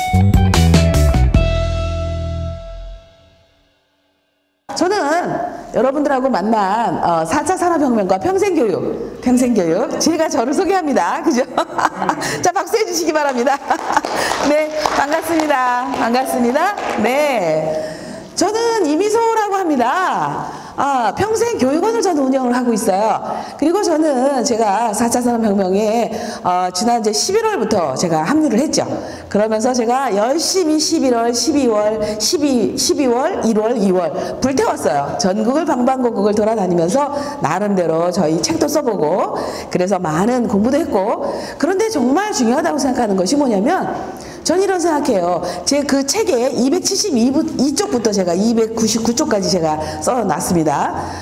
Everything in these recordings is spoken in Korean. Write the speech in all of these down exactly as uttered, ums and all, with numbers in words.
저는 여러분들하고 만난 어, 사 차 산업혁명과 평생교육, 평생교육 제가 저를 소개합니다. 그죠? 자, 박수해 주시기 바랍니다. 네, 반갑습니다. 반갑습니다. 네, 저는 이미소라고 합니다. 아, 평생교육원을 저는 운영을 하고 있어요. 그리고 저는 제가 사 차 산업혁명에 어, 지난 이제 십일월부터 제가 합류를 했죠. 그러면서 제가 열심히 십일월, 십이월, 십이, 십이월, 일월, 이월 불태웠어요. 전국을 방방곡곡을 돌아다니면서 나름대로 저희 책도 써보고 그래서 많은 공부도 했고, 그런데 정말 중요하다고 생각하는 것이 뭐냐면 전 이런 생각해요. 제 그 책에 이백칠십이 쪽부터 제가 이백구십구 쪽까지 제가 써놨습니다.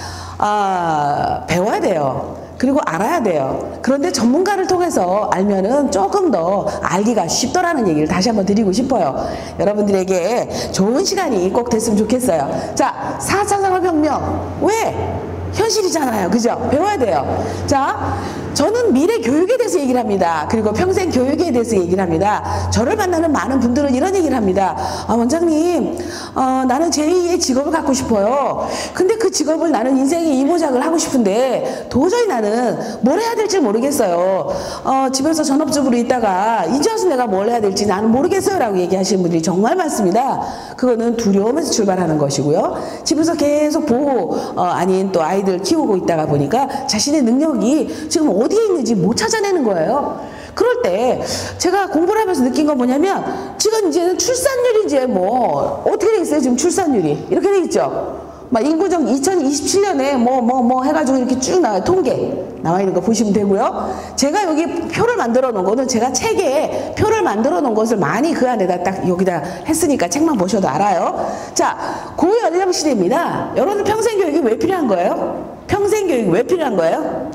아, 배워야 돼요. 그리고 알아야 돼요. 그런데 전문가를 통해서 알면은 조금 더 알기가 쉽더라는 얘기를 다시 한번 드리고 싶어요. 여러분들에게 좋은 시간이 꼭 됐으면 좋겠어요. 자, 사 차 산업혁명 왜? 현실이잖아요. 그죠? 배워야 돼요. 자, 저는 미래 교육에 대해서 얘기를 합니다. 그리고 평생 교육에 대해서 얘기를 합니다. 저를 만나는 많은 분들은 이런 얘기를 합니다. 아, 원장님, 어, 나는 제이의 직업을 갖고 싶어요. 근데 그 직업을 나는 인생의 이모작을 하고 싶은데 도저히 나는 뭘 해야 될지 모르겠어요. 어, 집에서 전업주부로 있다가 이제 와서 내가 뭘 해야 될지 나는 모르겠어요 라고 얘기하시는 분들이 정말 많습니다. 그거는 두려움에서 출발하는 것이고요. 집에서 계속 보호 어, 아닌 또 아이들 키우고 있다가 보니까 자신의 능력이 지금 어디에 있는지 못 찾아내는 거예요. 그럴 때 제가 공부를 하면서 느낀 건 뭐냐면 지금 이제는 출산율이 이제 뭐 어떻게 돼 있어요? 지금 출산율이 이렇게 돼 있죠. 막 인구정 이천이십칠 년에 뭐 뭐 뭐 해가지고 이렇게 쭉 나와요. 통계 나와 있는 거 보시면 되고요. 제가 여기 표를 만들어 놓은 거는 제가 책에 표를 만들어 놓은 것을 많이 그 안에다 딱 여기다 했으니까 책만 보셔도 알아요. 자, 고연령 시대입니다. 여러분 평생교육이 왜 필요한 거예요? 평생교육이 왜 필요한 거예요?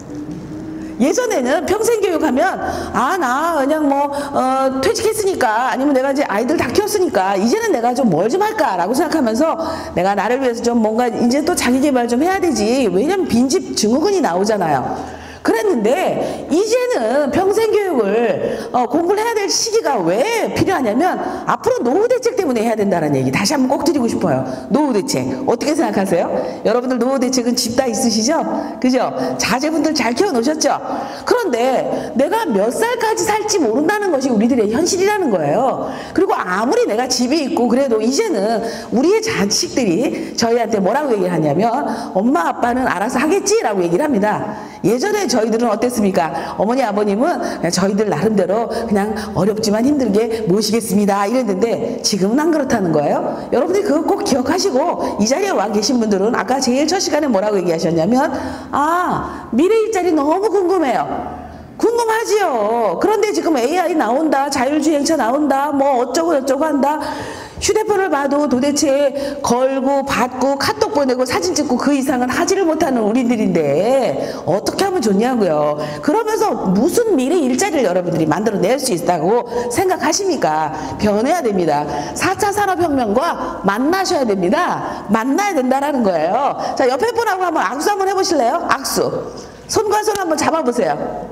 예전에는 평생교육하면 아, 나 그냥 뭐 어, 퇴직했으니까 아니면 내가 이제 아이들 다 키웠으니까 이제는 내가 좀 뭘 좀 할까라고 생각하면서 내가 나를 위해서 좀 뭔가 이제 또 자기개발 좀 해야 되지. 왜냐면 빈집 증후군이 나오잖아요. 그랬는데 이제는 평생교육을 어, 공부를 해야 될 시기가 왜 필요하냐면 앞으로 노후대책 때문에 해야 된다는 얘기 다시 한번 꼭 드리고 싶어요. 노후대책 어떻게 생각하세요? 여러분들 노후대책은 집 다 있으시죠? 그죠? 자제분들 잘 키워놓으셨죠? 그런데 내가 몇 살까지 살지 모른다는 것이 우리들의 현실이라는 거예요. 그리고 아무리 내가 집이 있고 그래도 이제는 우리의 자식들이 저희한테 뭐라고 얘기를 하냐면 엄마 아빠는 알아서 하겠지라고 얘기를 합니다. 예전에 저희들은 어땠습니까? 어머니 아버님은 그냥 저희들 나름대로 그냥 어렵지만 힘들게 모시겠습니다 이랬는데 지금은 안 그렇다는 거예요. 여러분들이 그거 꼭 기억하시고 이 자리에 와 계신 분들은 아까 제일 첫 시간에 뭐라고 얘기하셨냐면 아, 미래 일자리 너무 궁금해요. 궁금하지요. 그런데 지금 에이아이 나온다, 자율주행차 나온다, 뭐 어쩌고 저쩌고 한다. 휴대폰을 봐도 도대체 걸고 받고 카톡 보내고 사진 찍고 그 이상은 하지를 못하는 우리들인데 어떻게 하면 좋냐고요. 그러면서 무슨 미래 일자리를 여러분들이 만들어낼 수 있다고 생각하십니까? 변해야 됩니다. 사 차 산업혁명과 만나셔야 됩니다. 만나야 된다라는 거예요. 자, 옆에 분하고 한번 악수 한번 해보실래요? 악수. 손과 손 한번 잡아보세요.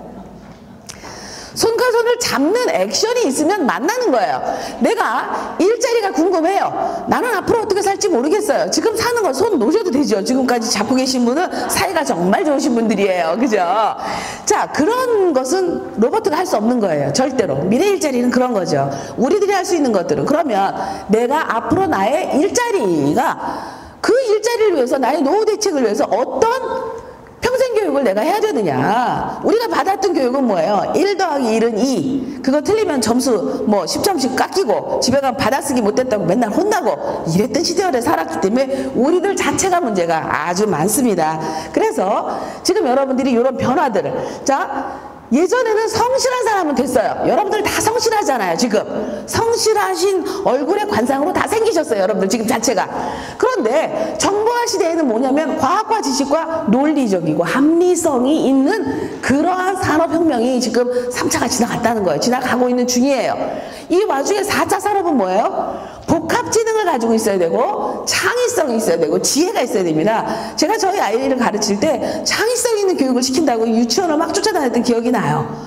손과 손을 잡는 액션이 있으면 만나는 거예요. 내가 일자리가 궁금해요. 나는 앞으로 어떻게 살지 모르겠어요. 지금 사는 거 손 놓으셔도 되죠. 지금까지 잡고 계신 분은 사이가 정말 좋으신 분들이에요. 그죠? 자, 그런 것은 로봇가 할 수 없는 거예요. 절대로. 미래 일자리는 그런 거죠. 우리들이 할 수 있는 것들은 그러면 내가 앞으로 나의 일자리가 그 일자리를 위해서 나의 노후 대책을 위해서 어떤 평생교육을 내가 해야 되느냐. 우리가 받았던 교육은 뭐예요? 일 더하기 일은 이. 그거 틀리면 점수 뭐 십 점씩 깎이고 집에 가면 받아쓰기 못했다고 맨날 혼나고 이랬던 시절에 살았기 때문에 우리들 자체가 문제가 아주 많습니다. 그래서 지금 여러분들이 이런 변화들을 자 예전에는 성실한 사람은 됐어요. 여러분들 다 성실하잖아요. 지금 성실하신 얼굴의 관상으로 다 생기셨어요. 여러분들 지금 자체가. 그런데 정보화 시대에는 뭐냐면 과학과 지식과 논리적이고 합리성이 있는 그러한 산업혁명이 지금 삼 차가 지나갔다는 거예요. 지나가고 있는 중이에요. 이 와중에 사 차 산업은 뭐예요? 복합지능을 가지고 있어야 되고 창의성이 있어야 되고 지혜가 있어야 됩니다. 제가 저희 아이를 가르칠 때 창의성 있는 교육을 시킨다고 유치원을 막 쫓아다녔던 기억이 나요.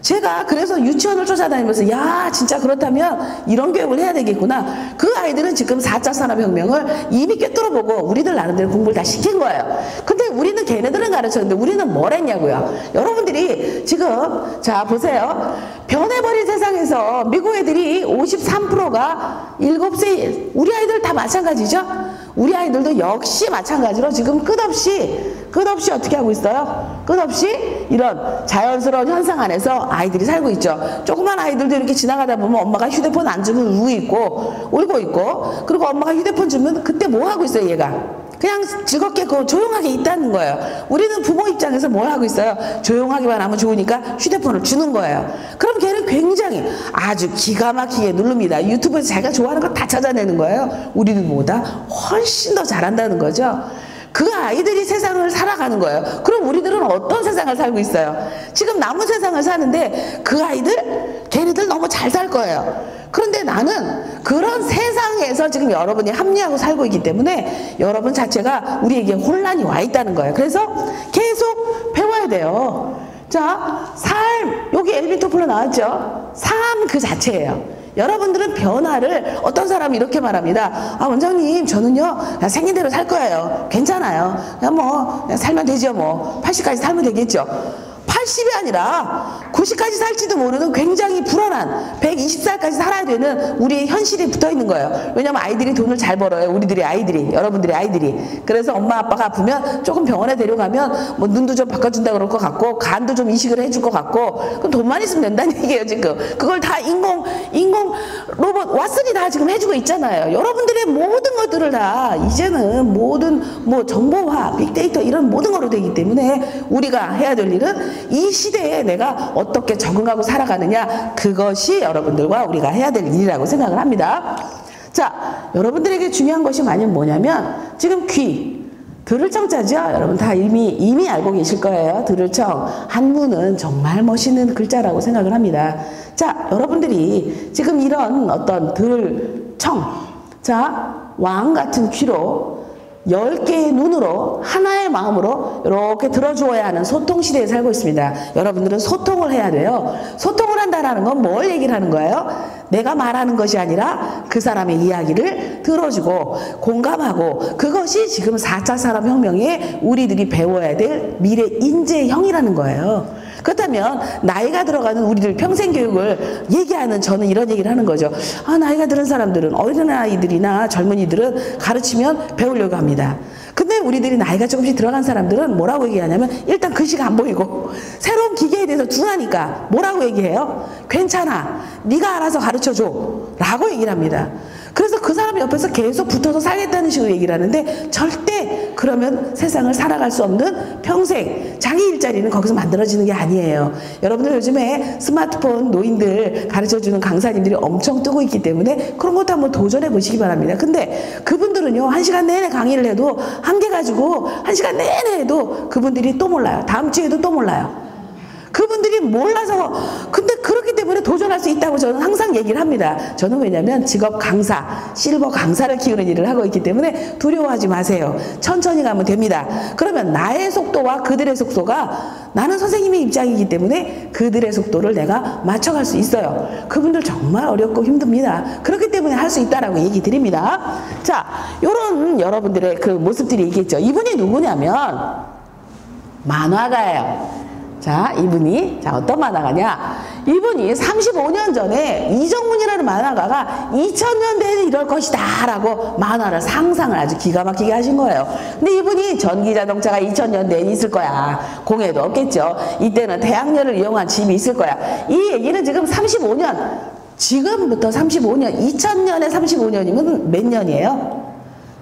제가 그래서 유치원을 쫓아다니면서 야 진짜 그렇다면 이런 교육을 해야 되겠구나. 그 아이들은 지금 사 차 산업혁명을 이미 꿰뚫어보고 우리들 나름대로 공부를 다 시킨 거예요. 근데 우리는 걔네들은 가르쳤는데 우리는 뭘 했냐고요. 여러분들이 지금 자 보세요. 변해버린 세상에서 미국 애들이 오십삼 퍼센트가 일곱 세 우리 아이들 다 마찬가지죠. 우리 아이들도 역시 마찬가지로 지금 끝없이 끝없이 어떻게 하고 있어요? 끝없이 이런 자연스러운 현상 안에서 아이들이 살고 있죠. 조그만 아이들도 이렇게 지나가다 보면 엄마가 휴대폰 안 주면 울고 있고 울고 있고, 그리고 엄마가 휴대폰 주면 그때 뭐 하고 있어요? 얘가 그냥 즐겁게 그 조용하게 있다는 거예요. 우리는 부모 입장에서 뭘 하고 있어요? 조용하기만 하면 좋으니까 휴대폰을 주는 거예요. 그럼 걔는 굉장히 아주 기가 막히게 누릅니다. 유튜브에서 자기가 좋아하는 거 다 찾아내는 거예요. 우리들보다 훨씬 더 잘한다는 거죠. 그 아이들이 세상을 살아가는 거예요. 그럼 우리들은 어떤 세상을 살고 있어요? 지금 남은 세상을 사는데 그 아이들, 걔네들 너무 잘 살 거예요. 그런데 나는 그런 세상에서 지금 여러분이 합리하고 살고 있기 때문에 여러분 자체가 우리에게 혼란이 와 있다는 거예요. 그래서 계속 배워야 돼요. 자, 삶, 여기 엘빈 토플러 나왔죠? 삶 그 자체예요. 여러분들은 변화를, 어떤 사람이 이렇게 말합니다. 아 원장님 저는요 그냥 생긴 대로 살 거예요. 괜찮아요. 그냥 뭐 그냥 살면 되죠. 뭐 팔십까지 살면 되겠죠. 팔십이 아니라 구십까지 살지도 모르는 굉장히 불안한 백이십 살까지 살아야 되는 우리의 현실이 붙어 있는 거예요. 왜냐면 아이들이 돈을 잘 벌어요. 우리들의 아이들이, 여러분들의 아이들이. 그래서 엄마 아빠가 아프면 조금 병원에 데려가면 뭐 눈도 좀 바꿔준다 그럴 것 같고 간도 좀 이식을 해줄 것 같고, 그럼 돈만 있으면 된다는 얘기예요. 지금 그걸 다 인공 인공 로봇 왓슨이 다 지금 해주고 있잖아요. 여러분들의 모든 것들을 다 이제는 모든 뭐 정보화, 빅데이터 이런 모든 거로 되기 때문에 우리가 해야 될 일은 이 시대에 내가 어떻게 적응하고 살아가느냐, 그것이 여러분들과 우리가 해야 될 일이라고 생각을 합니다. 자, 여러분들에게 중요한 것이 만약 뭐냐면 지금 귀, 들을 청자죠. 여러분 다 이미 이미 알고 계실 거예요. 들을 청, 한문은 정말 멋있는 글자라고 생각을 합니다. 자, 여러분들이 지금 이런 어떤 들을 청, 자, 왕 같은 귀로 열 개의 눈으로 하나의 마음으로 이렇게 들어주어야 하는 소통 시대에 살고 있습니다. 여러분들은 소통을 해야 돼요. 소통을 한다는 건 뭘 얘기를 하는 거예요? 내가 말하는 것이 아니라 그 사람의 이야기를 들어주고 공감하고, 그것이 지금 사 차 산업혁명에 우리들이 배워야 될 미래 인재형이라는 거예요. 그렇다면 나이가 들어가는 우리들 평생교육을 얘기하는, 저는 이런 얘기를 하는 거죠. 아, 나이가 들은 사람들은, 어린아이들이나 젊은이들은 가르치면 배우려고 합니다. 근데 우리들이 나이가 조금씩 들어간 사람들은 뭐라고 얘기하냐면 일단 글씨가 안 보이고 새로운 기계에 대해서 둔하니까 뭐라고 얘기해요? 괜찮아, 네가 알아서 가르쳐줘 라고 얘기를 합니다. 그래서 그 사람 옆에서 계속 붙어서 살겠다는 식으로 얘기를 하는데, 절대 그러면 세상을 살아갈 수 없는 평생 자기 일자리는 거기서 만들어지는 게 아니에요. 여러분들 요즘에 스마트폰 노인들 가르쳐주는 강사님들이 엄청 뜨고 있기 때문에 그런 것도 한번 도전해 보시기 바랍니다. 근데 그분들은요 한 시간 내내 강의를 해도 한개 가지고 한 시간 내내 해도 그분들이 또 몰라요. 다음 주에도 또 몰라요. 그분들이 몰라서, 근데 그렇기 때문에 도전할 수 있다고 저는 항상 얘기를 합니다. 저는 왜냐면 직업 강사, 실버 강사를 키우는 일을 하고 있기 때문에 두려워하지 마세요. 천천히 가면 됩니다. 그러면 나의 속도와 그들의 속도가, 나는 선생님의 입장이기 때문에 그들의 속도를 내가 맞춰갈 수 있어요. 그분들 정말 어렵고 힘듭니다. 그렇기 때문에 할 수 있다라고 얘기 드립니다. 자, 요런 여러분들의 그 모습들이 있겠죠. 이분이 누구냐면 만화가예요. 자, 이분이, 자, 어떤 만화가냐? 이분이 삼십오 년 전에 이정문이라는 만화가가 이천 년대에는 이럴 것이다 라고 만화를 상상을 아주 기가 막히게 하신 거예요. 근데 이분이 전기자동차가 이천 년대에 있을 거야. 공해도 없겠죠. 이때는 태양열을 이용한 집이 있을 거야. 이 얘기는 지금 삼십오 년, 지금부터 삼십오 년, 이천 년에 삼십오 년이면 몇 년이에요?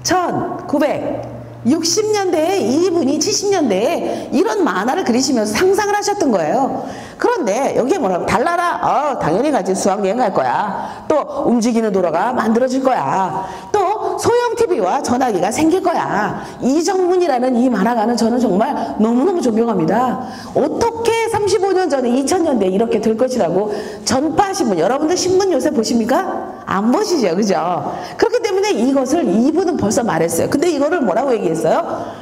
천구백육십 년대에 이분이 칠십 년대에 이런 만화를 그리시면서 상상을 하셨던 거예요. 그런데 여기에 뭐라고? 달나라? 어, 당연히 가지. 수학여행 갈 거야. 또 움직이는 도로가 만들어질 거야. 또 소형 티비와 전화기가 생길 거야. 이정문이라는 이 만화가는 저는 정말 너무너무 존경합니다. 어떻게 삼십오 년 전에 이천 년대에 이렇게 될 것이라고 전파신문, 여러분들 신문 요새 보십니까? 안 보시죠, 그죠? 그렇기 때문에 이것을 이분은 벌써 말했어요. 근데 이거를 뭐라고 얘기했어요?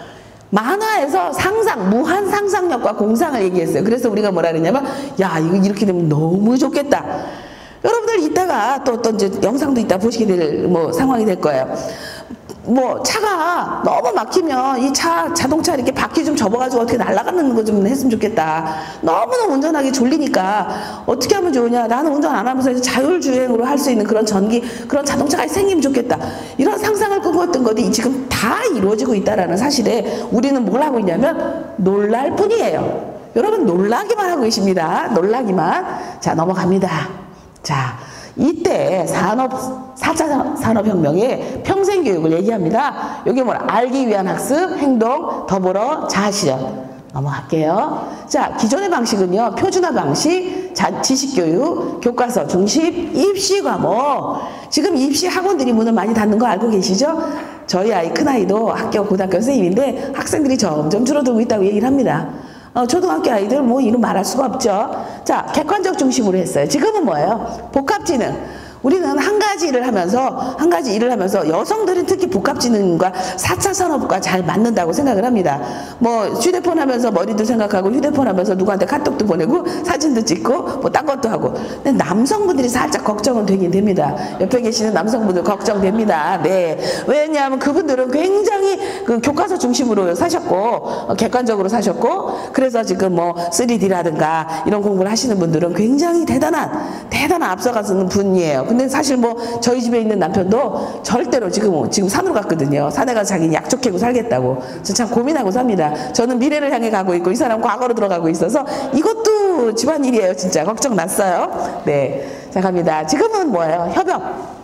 만화에서 상상, 무한 상상력과 공상을 얘기했어요. 그래서 우리가 뭐라 그랬냐면, 야, 이거 이렇게 되면 너무 좋겠다. 여러분들 이따가 또 어떤 이제 영상도 이따 보시게 될 뭐 상황이 될 거예요. 뭐 차가 너무 막히면 이 차 자동차 이렇게 바퀴 좀 접어가지고 어떻게 날아가는 거 좀 했으면 좋겠다. 너무너무 운전하기 졸리니까 어떻게 하면 좋으냐. 나는 운전 안 하면서 이제 자율주행으로 할 수 있는 그런 전기 그런 자동차가 생기면 좋겠다. 이런 상상을 꿈꿨던 것이 지금 다 이루어지고 있다라는 사실에 우리는 뭘 하고 있냐면 놀랄 뿐이에요. 여러분 놀라기만 하고 계십니다. 놀라기만. 자, 넘어갑니다. 자, 이때 산업, 사 차 산업혁명의 평생교육을 얘기합니다. 여기 뭐라? 알기 위한 학습, 행동, 더불어 자아실현. 넘어갈게요. 자, 기존의 방식은요, 표준화 방식, 자, 지식교육, 교과서 중심, 입시 과목. 지금 입시 학원들이 문을 많이 닫는 거 알고 계시죠? 저희 아이, 큰아이도 학교, 고등학교 선생님인데 학생들이 점점 줄어들고 있다고 얘기를 합니다. 어, 초등학교 아이들 뭐 이름 말할 수가 없죠. 자, 객관적 중심으로 했어요. 지금은 뭐예요? 복합지능. 우리는 한 가지 일을 하면서 한 가지 일을 하면서 여성들은 특히 복합지능과 사 차 산업과 잘 맞는다고 생각을 합니다. 뭐 휴대폰 하면서 머리도 생각하고 휴대폰 하면서 누구한테 카톡도 보내고 사진도 찍고 뭐 딴 것도 하고. 근데 남성분들이 살짝 걱정은 되긴 됩니다. 옆에 계시는 남성분들 걱정됩니다. 네. 왜냐하면 그분들은 굉장히 그 교과서 중심으로 사셨고 어, 객관적으로 사셨고 그래서 지금 뭐 쓰리디라든가 이런 공부를 하시는 분들은 굉장히 대단한 대단한 앞서가는 분이에요. 근데 사실 뭐 저희 집에 있는 남편도 절대로 지금 지금 산으로 갔거든요. 산에 가서 자기는 약초 캐고 살겠다고. 저 참 고민하고 삽니다. 저는 미래를 향해 가고 있고 이 사람은 과거로 들어가고 있어서 이것도 집안일이에요. 진짜 걱정 났어요. 네, 자 갑니다. 지금은 뭐예요? 협업.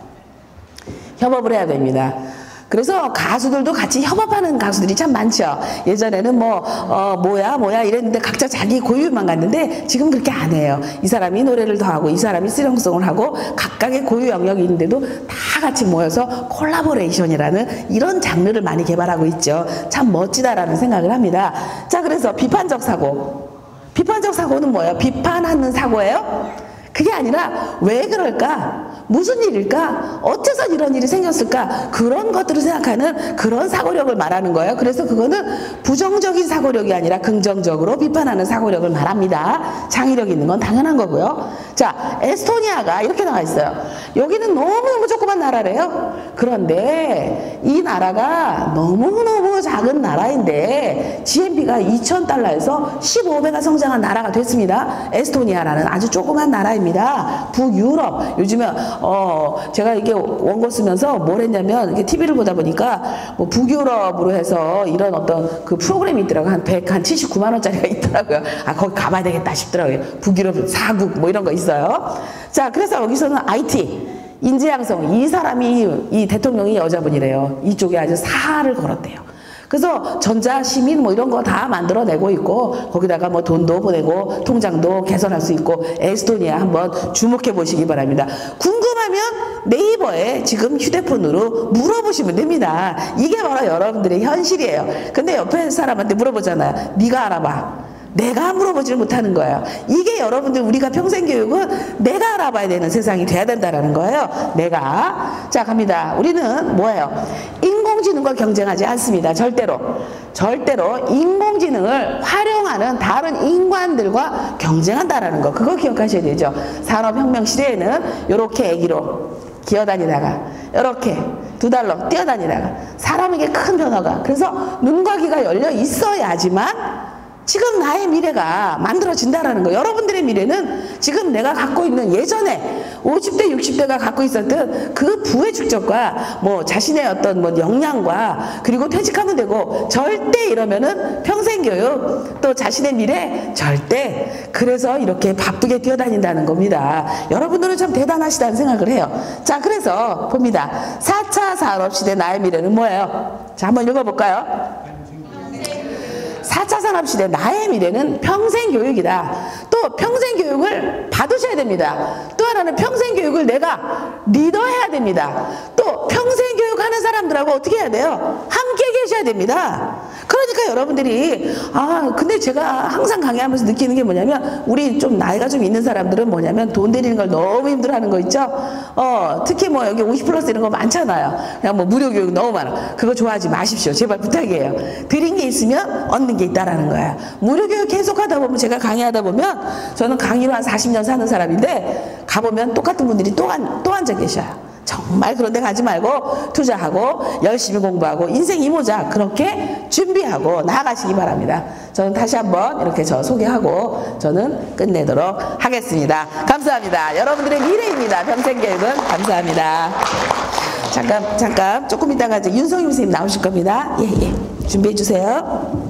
협업을 해야 됩니다. 그래서 가수들도 같이 협업하는 가수들이 참 많죠. 예전에는 뭐, 어, 뭐야, 뭐야 이랬는데 각자 자기 고유만 갔는데 지금 그렇게 안 해요. 이 사람이 노래를 더 하고 이 사람이 실용성을 하고 각각의 고유 영역이 있는데도 다 같이 모여서 콜라보레이션이라는 이런 장르를 많이 개발하고 있죠. 참 멋지다라는 생각을 합니다. 자, 그래서 비판적 사고. 비판적 사고는 뭐예요? 비판하는 사고예요? 그게 아니라 왜 그럴까? 무슨 일일까? 어째서 이런 일이 생겼을까? 그런 것들을 생각하는 그런 사고력을 말하는 거예요. 그래서 그거는 부정적인 사고력이 아니라 긍정적으로 비판하는 사고력을 말합니다. 창의력 있는 건 당연한 거고요. 자, 에스토니아가 이렇게 나와 있어요. 여기는 너무너무 조그만 나라래요. 그런데 이 나라가 너무너무 작은 나라인데 지엠피가 이천 달러에서 십오 배가 성장한 나라가 됐습니다. 에스토니아라는 아주 조그만 나라입니다. 북유럽. 요즘에 어 제가 이게 원고 쓰면서 뭘 했냐면 이게 티비를 보다 보니까 뭐 북유럽으로 해서 이런 어떤 그 프로그램이 있더라고요. 한 백, 한 칠십구만 원짜리가 있더라고요. 아, 거기 가봐야 되겠다 싶더라고요. 북유럽 사국 뭐 이런 거 있어요. 자, 그래서 여기서는 아이티 인재양성. 이 사람이 이 대통령이 여자분이래요. 이쪽에 아주 사활을 걸었대요. 그래서 전자 시민 뭐 이런 거 다 만들어내고 있고 거기다가 뭐 돈도 보내고 통장도 개설할 수 있고 에스토니아 한번 주목해 보시기 바랍니다. 궁금하면 네이버에 지금 휴대폰으로 물어보시면 됩니다. 이게 바로 여러분들의 현실이에요. 근데 옆에 사람한테 물어보잖아요. 네가 알아봐. 내가 물어보지를 못하는 거예요. 이게 여러분들 우리가 평생교육은 내가 알아봐야 되는 세상이 돼야 된다는 거예요. 내가. 자, 갑니다. 우리는 뭐예요? 인공지능과 경쟁하지 않습니다. 절대로. 절대로 인공지능을 활용하는 다른 인간들과 경쟁한다는 거. 그거 기억하셔야 되죠. 산업혁명 시대에는 이렇게 애기로 기어다니다가 이렇게 두 달러 뛰어다니다가 사람에게 큰 변화가. 그래서 눈과 귀가 열려 있어야지만 지금 나의 미래가 만들어진다라는 거. 여러분들의 미래는 지금 내가 갖고 있는 예전에 오십 대, 육십 대가 갖고 있었던 그 부의 축적과 뭐 자신의 어떤 뭐 역량과 그리고 퇴직하면 되고 절대 이러면은 평생교육 또 자신의 미래 절대. 그래서 이렇게 바쁘게 뛰어다닌다는 겁니다. 여러분들은 참 대단하시다는 생각을 해요. 자, 그래서 봅니다. 사 차 산업시대 나의 미래는 뭐예요? 자, 한번 읽어볼까요? 사 차 산업시대 나의 미래는 평생교육이다. 또 평생교육을 받으셔야 됩니다. 또 하나는 평생교육을 내가 리더해야 됩니다. 또 평생교육 하는 사람들하고 어떻게 해야 돼요? 함께 계셔야 됩니다. 그러니까 그러니까 여러분들이 아 근데 제가 항상 강의하면서 느끼는 게 뭐냐면 우리 좀 나이가 좀 있는 사람들은 뭐냐면 돈 들이는 걸 너무 힘들어하는 거 있죠. 어 특히 뭐 여기 오십 플러스 이런 거 많잖아요. 그냥 뭐 무료 교육 너무 많아. 그거 좋아하지 마십시오. 제발 부탁이에요. 드린 게 있으면 얻는 게 있다라는 거야. 무료 교육 계속하다 보면 제가 강의하다 보면 저는 강의로 한 사십 년 사는 사람인데 가보면 똑같은 분들이 또, 안, 또 앉아 계셔요. 정말 그런 데 가지 말고 투자하고 열심히 공부하고 인생 이모작 그렇게 준비하고 나아가시기 바랍니다. 저는 다시 한번 이렇게 저 소개하고 저는 끝내도록 하겠습니다. 감사합니다. 여러분들의 미래입니다. 평생교육은. 감사합니다. 잠깐 잠깐 조금 이따가 이제 윤성임 선생님 나오실 겁니다. 예, 예. 준비해 주세요.